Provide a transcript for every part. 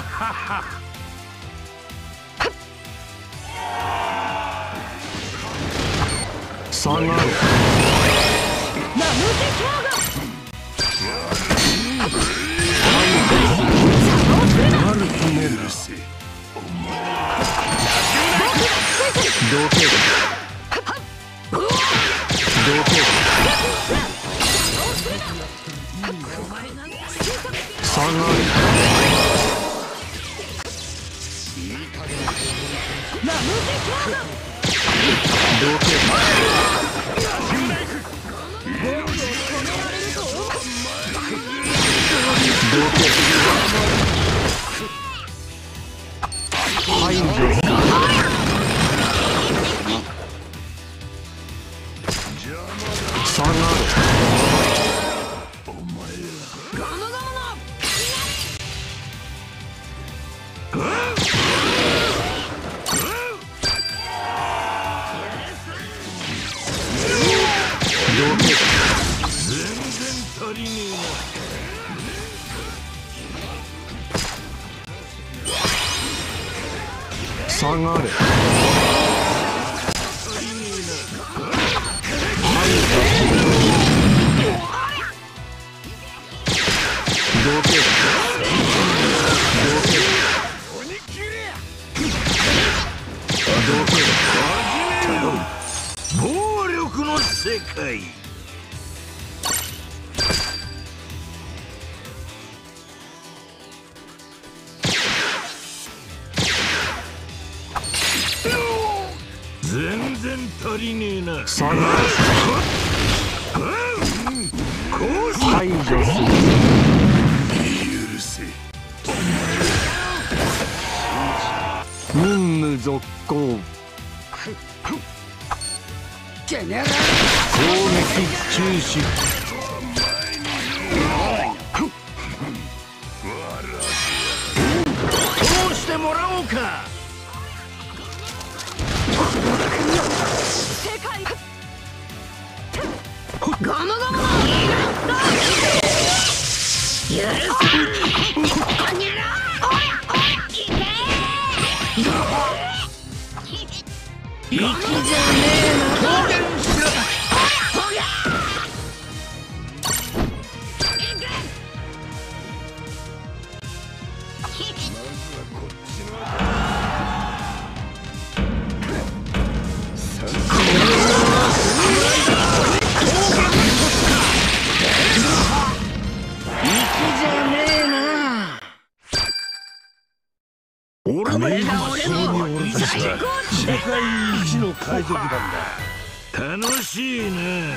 下がる。悪くねえな。同型下がる。排除。下がる。下がれ。暴力の世界。全然足りねえな。下がる。排除する。許せ。任務続行。攻撃中止。通してもらおうか。世界ガムガム生きじゃねえな。当然しろ。俺の世界一の海賊団だ。楽しいね。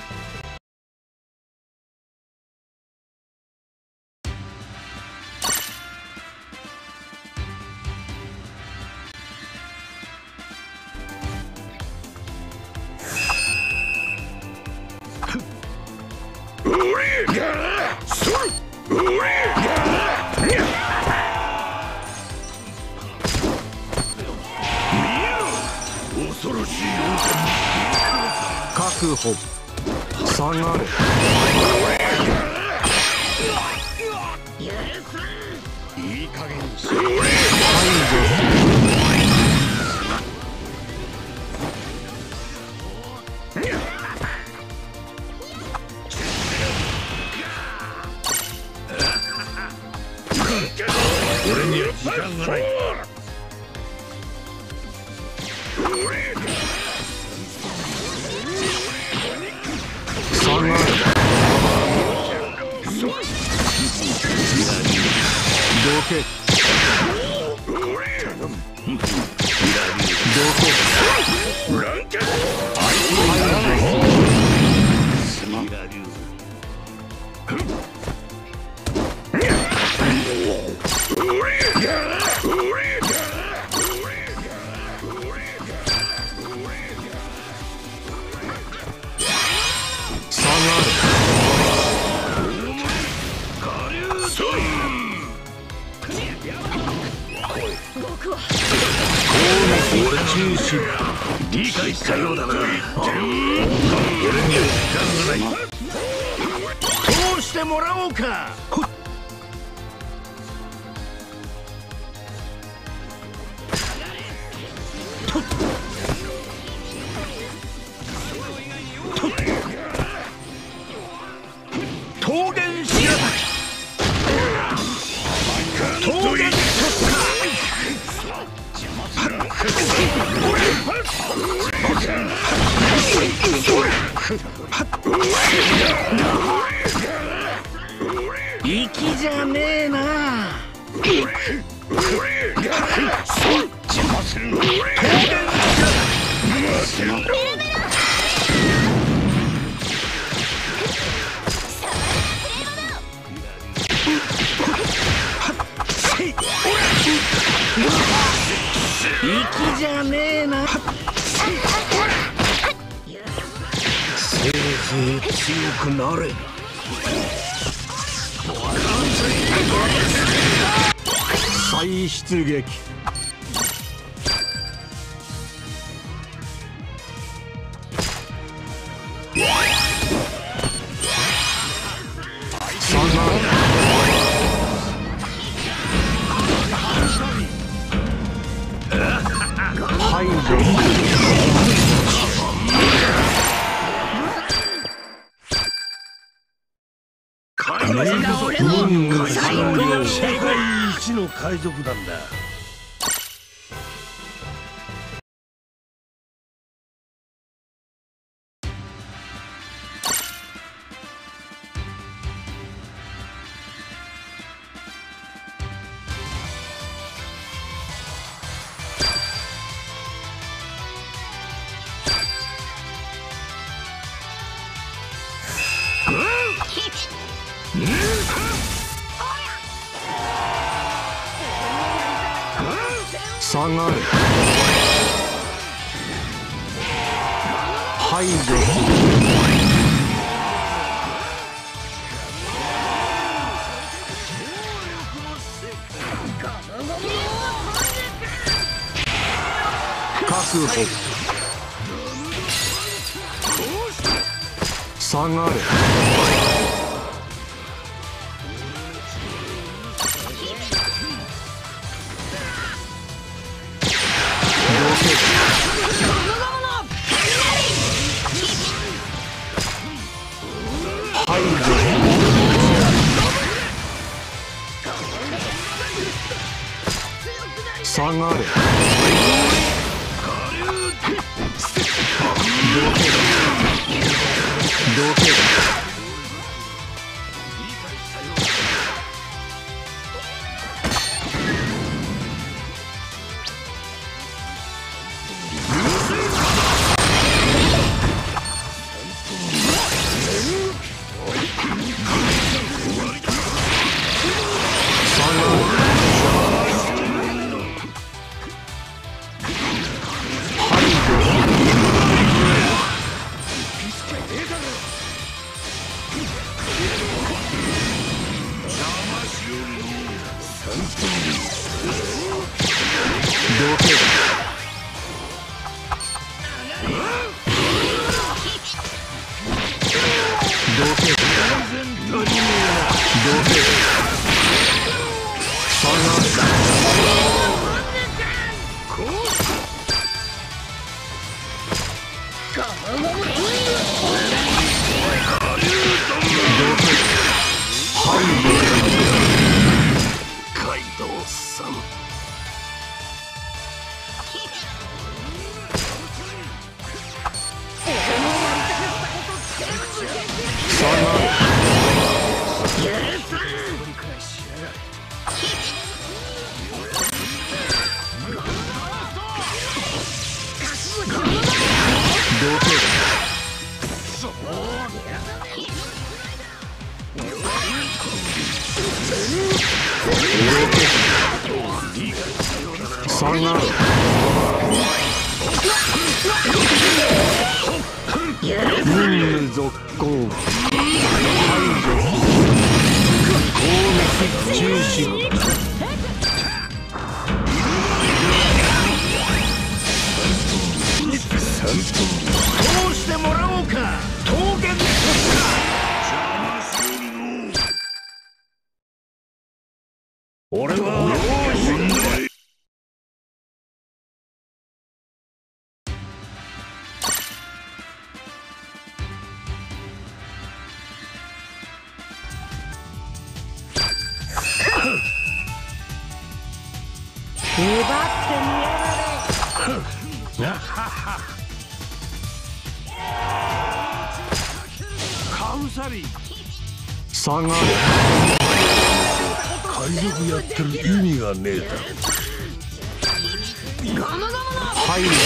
恐ろしい確保。下がれ。いい加減にしろ。俺には時間がない。理解したようだな。俺には時間がない。通してもらおうか。 粋じゃねえな。粋じゃねえな。せいぜい強くなれ。再出撃。排除。世界一の海賊団だ。下がる。排除する。確保。下がる。下がれ。どけ。俺は奪ってみやがれ。 下がれ。 海賊やってる意味がねえだろ。 入るぞ。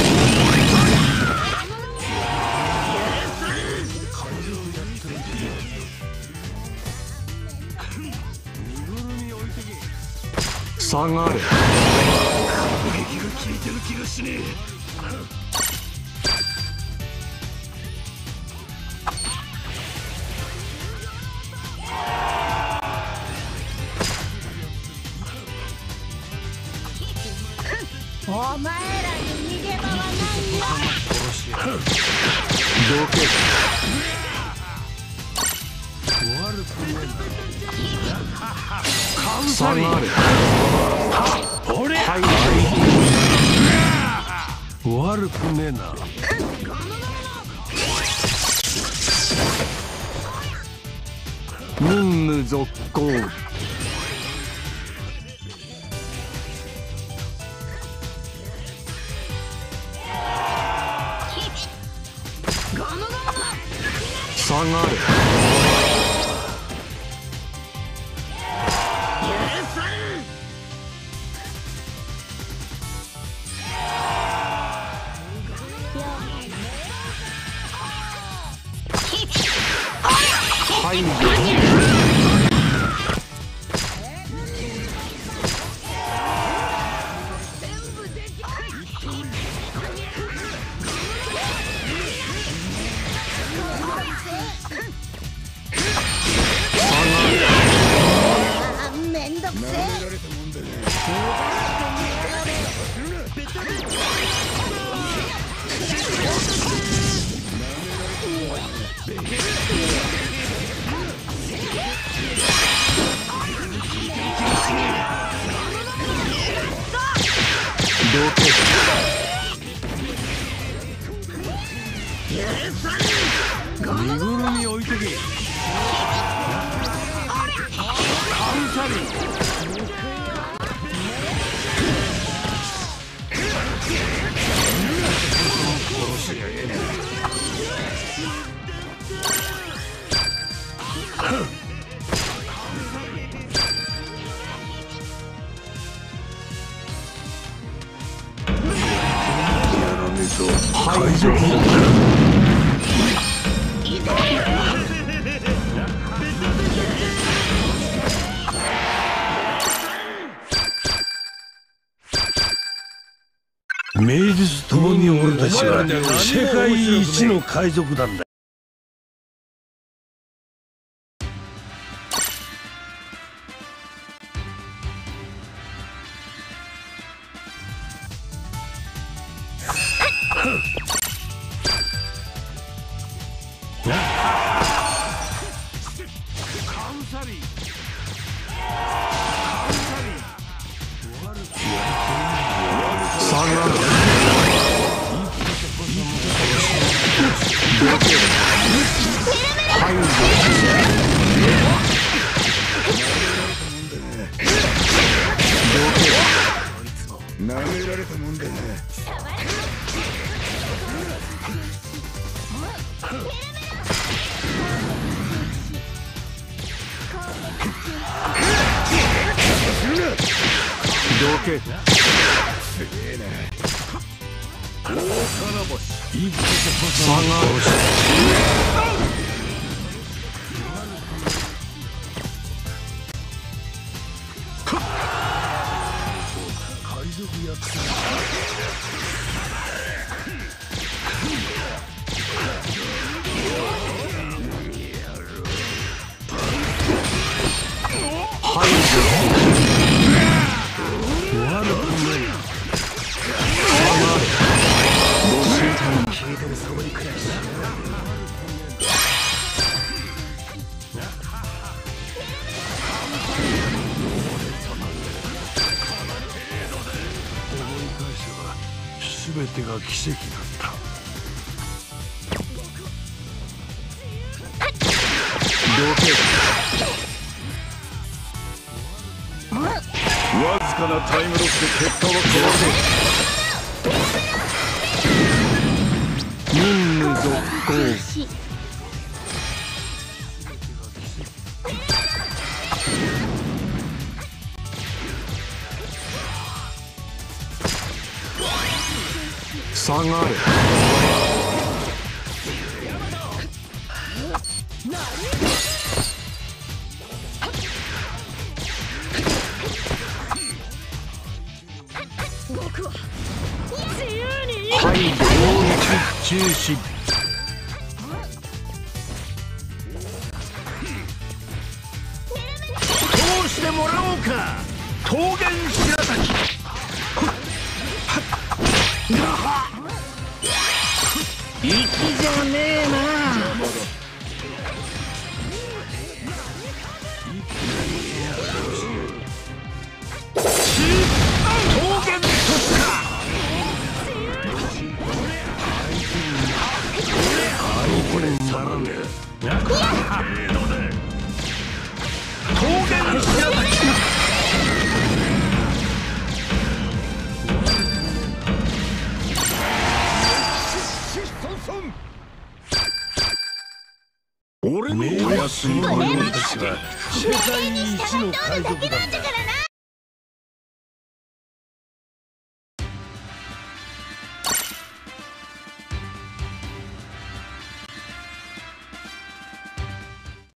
下がれ。 撃が効いてる気がしねお前らに逃げ場はないよ。 どけ。下がれ。 俺入るぞ。 悪くねえな。 任務続行。下がれ。入るぞ。 めんどくせえ。 どけ。 身ぐるみ置いとけ。カウサリ殺しやええ。 入るぞ。 名実ともに俺たちは世界一の海賊団だ。 下がれ。入るぞ。 舐められたもんだな。 どけ。下がれ。入るぞ。 全てが奇跡だった。わずかなタイムロスで結果は変わ任務続行。 下がれ。 僕は自由にはい、攻撃中止。 通してもらおうか。桃源白滝。粋じゃねえな。桃源突か。 これにならね桃源白滝。 俺のおやすみのようですが、 世界一の海賊団だ。